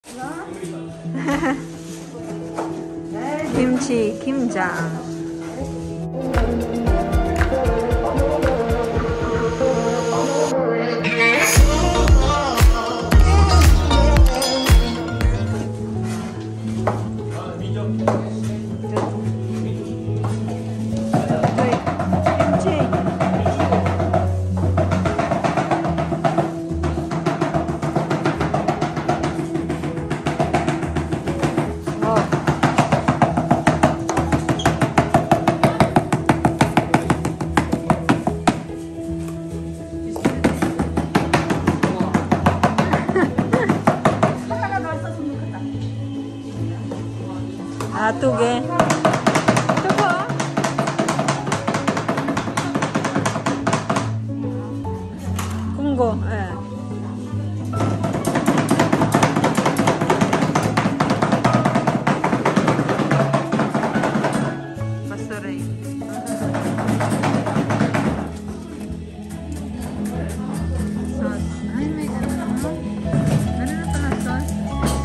김치, 김장. 아, 2개. 저거. 군고, 예. 맛소리. 소스. 아이, meron na pala sauce.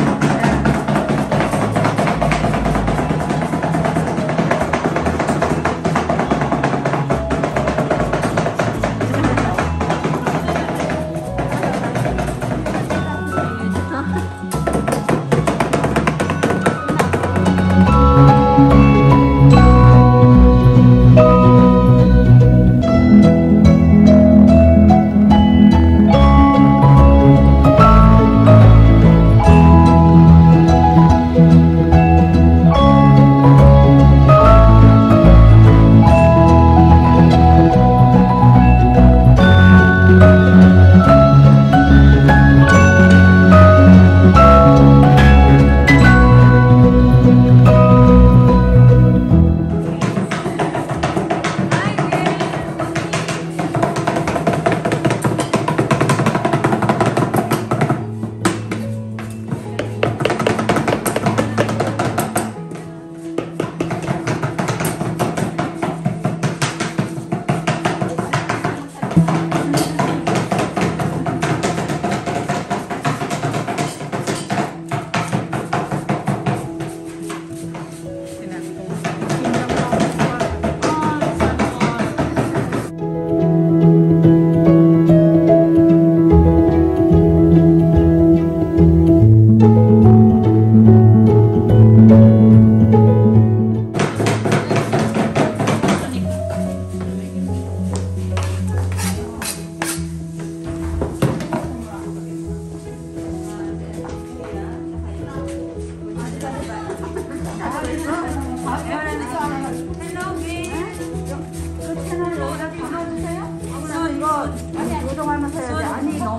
조정하면서 해야지. 아니 너무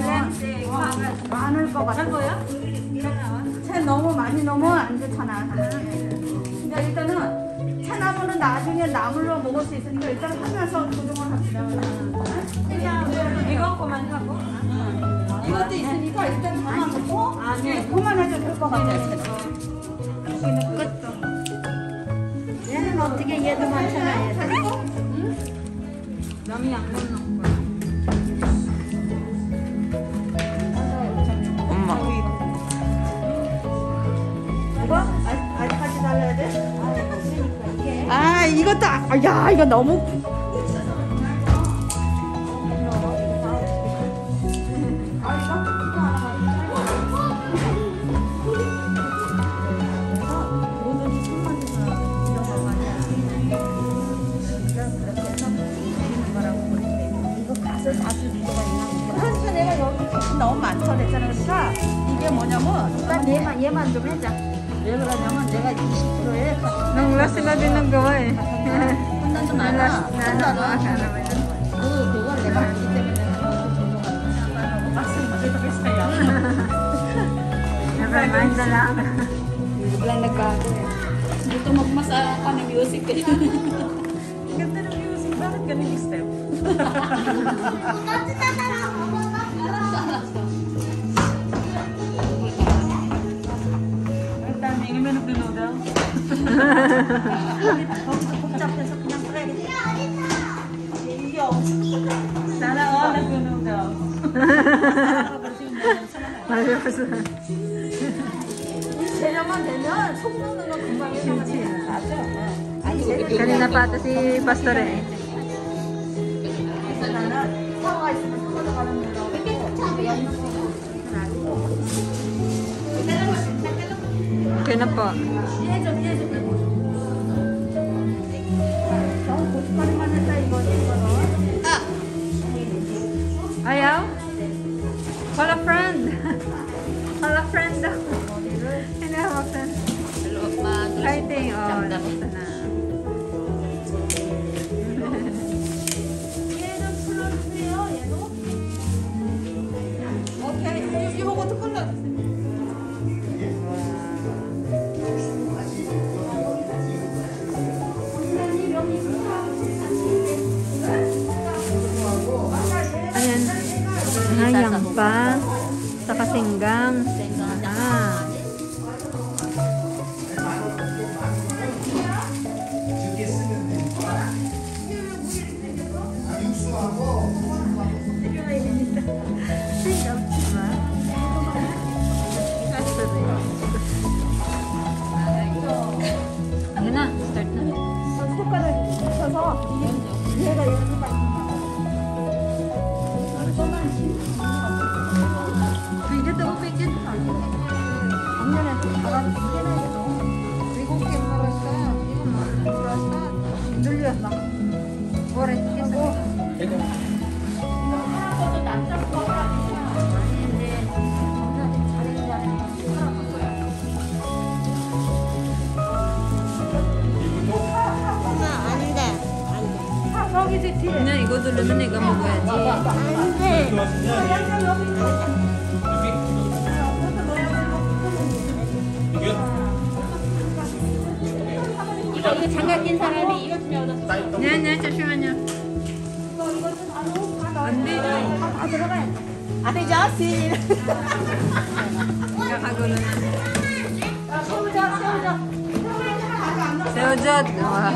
많으면 많을 것 같아. 채 너무 많이 넣으면 안 좋잖아. 그러니까 일단은 채 나무는 나중에 나물로 먹을 수 있으니까 일단 하면서 조정을 합시다. 이거 그만하고. 이것도 있으니까 일단 하나 먹고 그만해도 될 것 같아. 끝도. 얘는 어떻게 얘도 많잖아. 남이 안 먹는 거야. 엄마. 이거? 아직까지 달라야 돼? 아, 이것도, 야, 이거 너무. 그러니까 내가 여기 너무 많다 그랬잖아. 그러니까 이게 뭐냐면 일단 얘만 좀 해자. 왜 그러냐면 내가 20%에 Nung last sila din naggawa eh. 한단도 많아. 그걸 내가 알기 때문에 Never mind na lang. Biglang nagkago eh. Dito magmasa ka ng music eh. Ganda ng music. Bakit ganun yung step? Ang daming naman nagdunoodle. 거기서 복잡해서 그냥 그래. 이게 없어. Sana all nagdunoodle. Ayos na. 재료만 되면 속 넣는 건 금방 해나가지. 맞아. Kanina pa ata si Pastor eh. 그래서 나는 사과가 있으면 사과도 가는 Okay na po. 너무 고춧가루만 했다 이거지 이거는. Ayaw? Call a friend. Call a friend daw. Hindi ako buksan. Fighting. Oh, buksan na. 얘 좀 불러주세요. 얘도. 오케이. 이거부터 불러주세요. Ayan. Ayang pa. Saka singgang. Ah. Ayan na. Start na. 숟가락 붙여서 얘가 이렇게 빠지는 거야. Pigit ako, pigit. 작년에 바람 2개나 해도 7개 먹었어. 이거 먹었어. 늘렸나? Oras. Kesa. 하나도 납작 아닌데 저기지 뒤에. Kanya, igo dulo na niga magwaji. 이거 장갑 낀 사람이 이거 주면 얻었어. 네, 잠시만요. 안 되죠. 아 들어가야 돼. 아니 자신. Kakagulo na. 세우자 세우자. Seojot. Wow.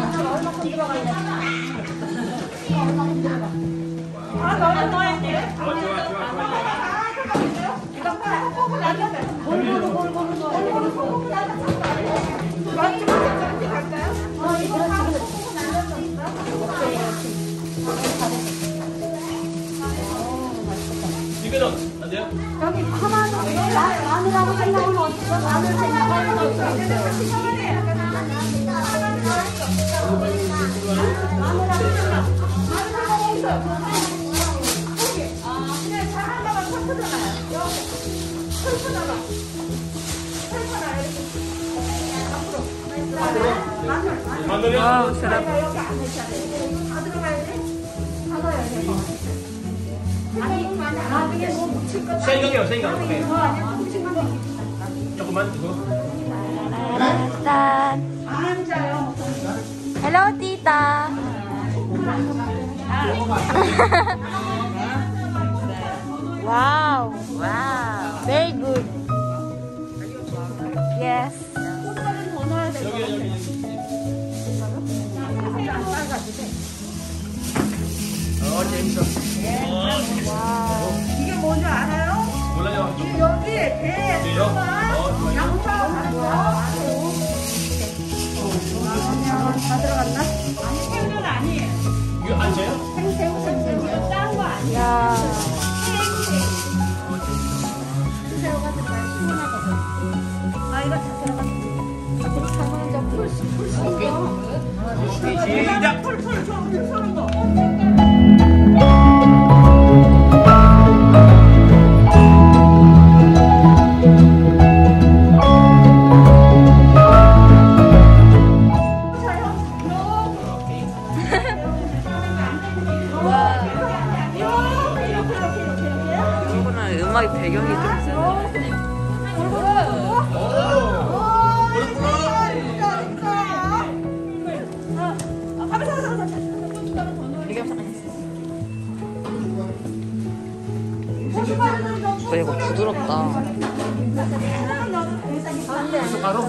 아 너무 넣어야 돼. 골고루 골고루 골고루. 이거는 안 돼요? 여기 하나는 마늘하고 생강은 어딨어? 마늘 생강은 마늘이요? Wow, sarap. 여기 안에 있잖아. 이거 다 들어가야 돼? 다 넣어야 돼. 아니, 나중에 뭐 묻힐 거 생강이요, 생강. 네. 묻힌 거 조금만 이거. 앉아요. Hello, tita. Wow. Wow. Very good. Yes. 꽃살은 더 넣어야 돼. 여기. 안 빨가지고. 재밌어. 이게 뭔지 알아요? 몰라요. 여기 배, 그래요? 수박, 양파 하는 거. 다 들어갔나? 아니, 새우는 아니에요. 이거 안 돼요? 생새우. 딴거 아니야. 야. 새우가 들어가야 시원하거든. 아, 이거 다 들어갔어. 앞으로 가면 이제 풀 시작. 풀 쏘는 거. 이거는 음악이 배경이 좀 있어요. 이거 부드럽다. 바로.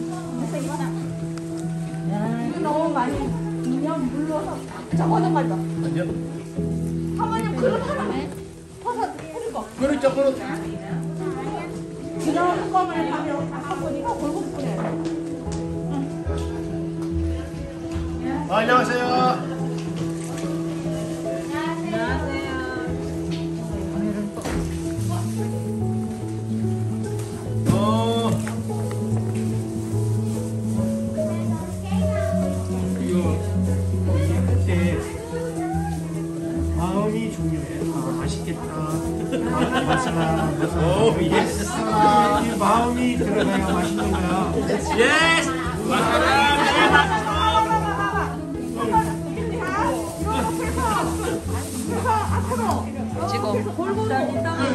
너무 많이 그냥 물러서 저거는 말도. 안 돼요? 사모님 그릇 하나 퍼서 해줄 거. 그렇죠, 그렇죠. 그냥 한 번에 하면 다 보니까 골고루 뿌려야 돼. 안녕하세요. 그때 마음이 중요해. 아, 맛있겠다. 맛있나? 오, 예스. 이 마음이 들어가야 맛있는 거야. 예스. 지금 골고루 이렇게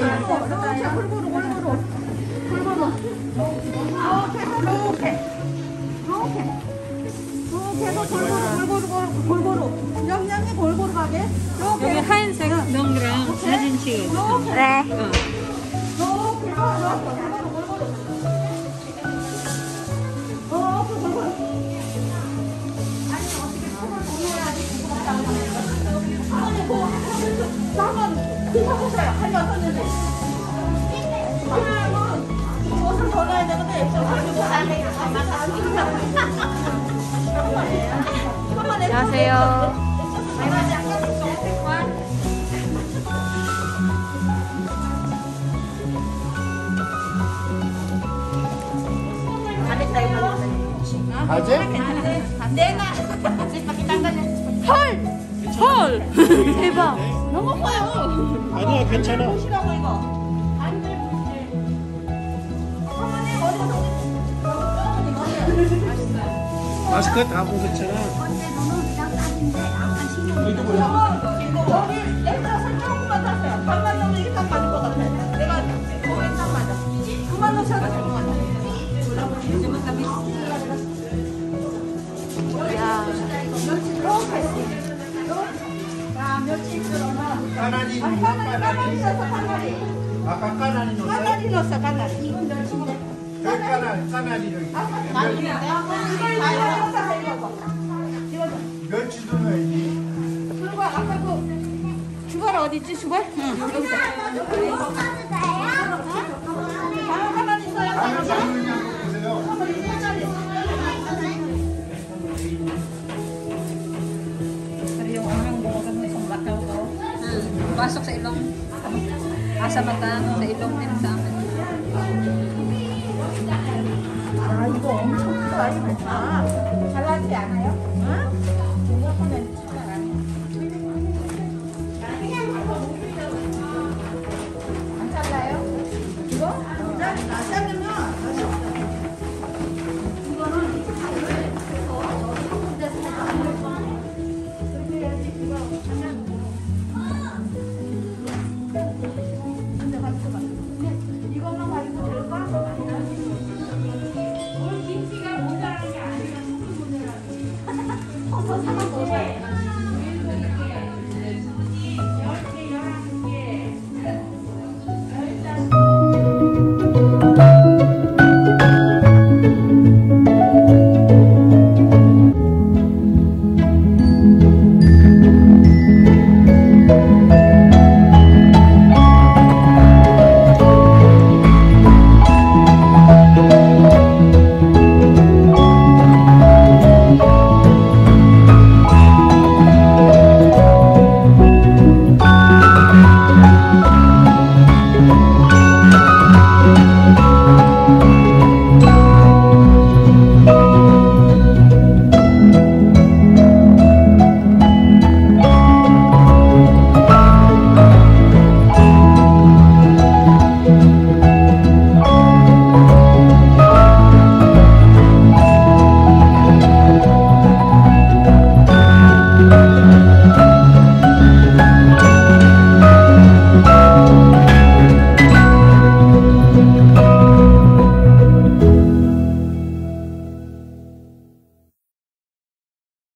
해서 골고루 영양이 골고루 가게 여기 이렇게 하얀색 명이랑 사진 찍어. 네. 옷을 더 넣어야 되는데 안녕하세요. 가재? 헐! 대박! 너무 커요. 아니야, 괜찮아. 보시라고 이거. 마스크 다 하고 괜찮아. 여기 내가 설정만 탔어요. 반만 넣으면 이게 딱 맞을 것 같아. 내가 거기 딱 맞아. 그만 넣으셔도 될 것 같아. 야, 자, 멸치 얼마나? 까나리, 까나리 넣었어, 까나리. 아까 까나리 넣었어요? 까나리 넣었어, 까나리. 이건 멸치고. 까나리 여기. 멸치도 넣어야지. 그리고 아까 그 주갈 어디 있지, 주갈? 응, 여기 있어. 가만히 있어요. 라면 삶느냐고 보세요. Pasok sa ilong. Asa mata, sa ilong din sa akin. 아, 이거 엄청 크다, 이거. 아, 잘나지 않아요? 응?